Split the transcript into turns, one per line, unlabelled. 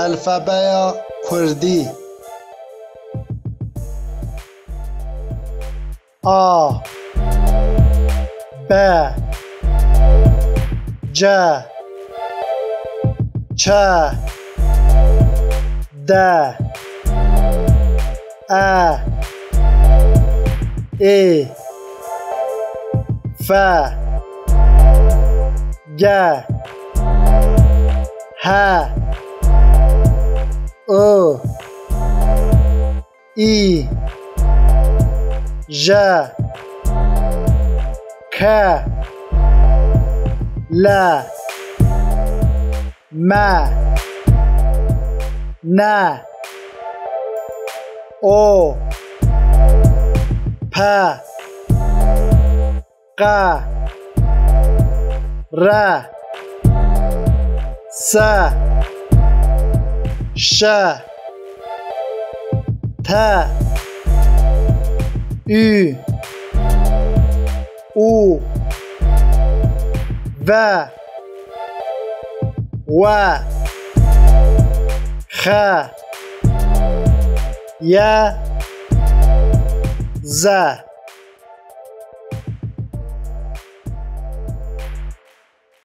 الفبای کوردی آ ب ج چ د ا ای ف گ ه او ای ژ ک ل م ن او پ ق ر س ش ت ü او و خ ی ز